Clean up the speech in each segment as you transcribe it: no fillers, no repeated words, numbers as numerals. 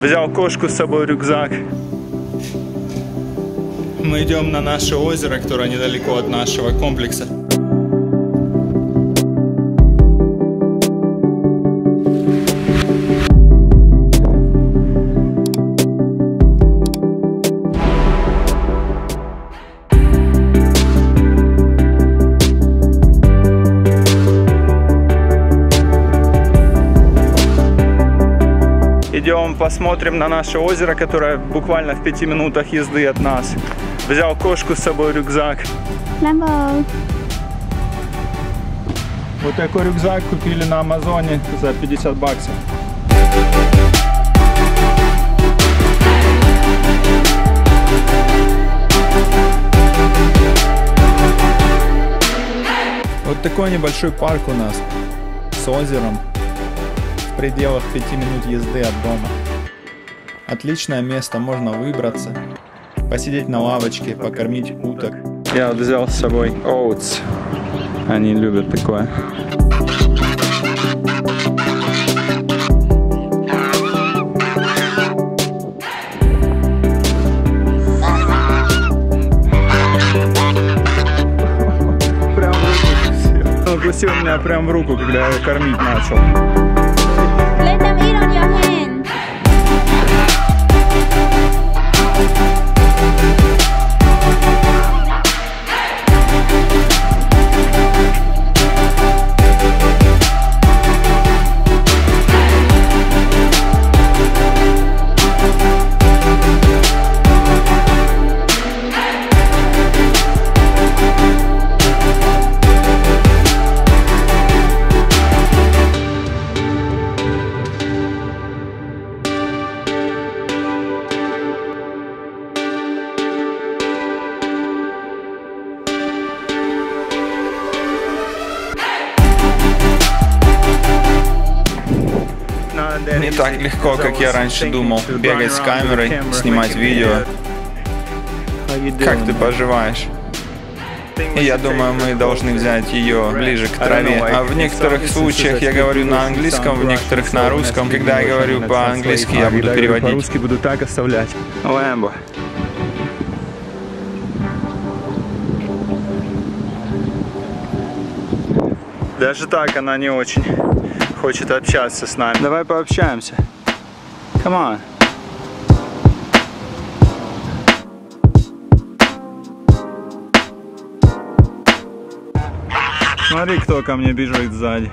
Взял кошку с собой, рюкзак. Мы идем на наше озеро, которое недалеко от нашего комплекса. Идем посмотрим на наше озеро, которое буквально в 5 минутах езды от нас. Взял кошку с собой, рюкзак. Вот такой рюкзак купили на Амазоне за 50 баксов. Вот такой небольшой парк у нас с озером. В пределах 5 минут езды от дома. Отличное место, можно выбраться, посидеть на лавочке, покормить уток. Я взял с собой oats. Они любят такое. Он укусил меня прям в руку, когда я его кормить начал. Let them eat on your hand. Не так легко, как я раньше думал, бегать с камерой, снимать видео. Как ты поживаешь? И я думаю, мы должны взять ее ближе к траве. А в некоторых случаях я говорю на английском, в некоторых на русском. Когда я говорю по-английски, я буду переводить. По-русски буду так оставлять. Лэмбо. Даже так она не очень хочет общаться с нами. Давай пообщаемся. Come on. Смотри, кто ко мне бежит сзади.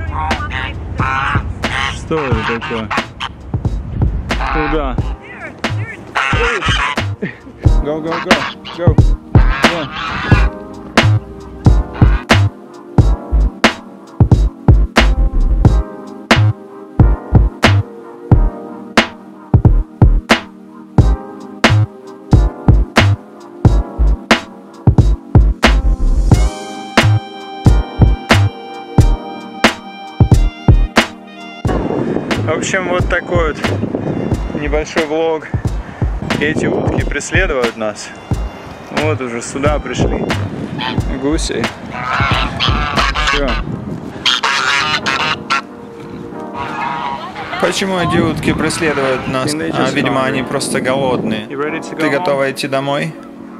Что это такое? Куда? Go, go, go, go. Go. В общем, вот такой вот небольшой влог. Эти утки преследуют нас. Вот уже сюда пришли. Гуси. Все. Почему эти утки преследуют нас? Видимо, они просто голодные. Ты готова идти домой?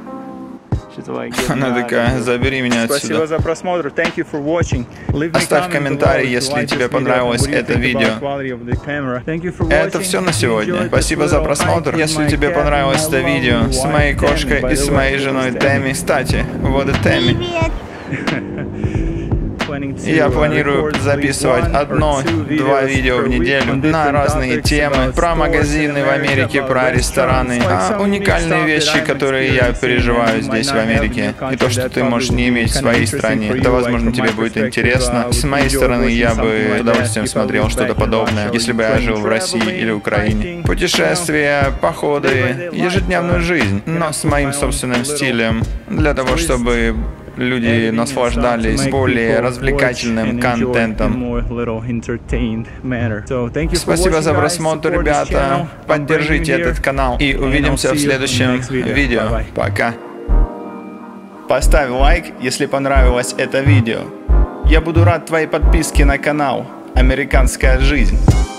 Она такая, забери меня отсюда. Спасибо за просмотр. Оставь комментарий, если тебе понравилось это видео. Это все на сегодня. Спасибо за просмотр. Если тебе понравилось это видео с моей кошкой и с моей женой Тэмми. Кстати, вот и Тэмми. Я планирую записывать 1-2 видео в неделю на разные темы, про магазины в Америке, про рестораны, уникальные вещи, которые я переживаю здесь, в Америке, и то, что ты можешь не иметь в своей стране. Это, возможно, тебе будет интересно. С моей стороны, я бы с удовольствием смотрел что-то подобное, если бы я жил в России или Украине. Путешествия, походы, ежедневную жизнь, но с моим собственным стилем, для того, чтобы люди наслаждались более развлекательным контентом. Спасибо за просмотр, ребята. Поддержите этот канал и увидимся в следующем видео. Пока. Поставь лайк, если понравилось это видео. Я буду рад твоей подписке на канал «Американская жизнь».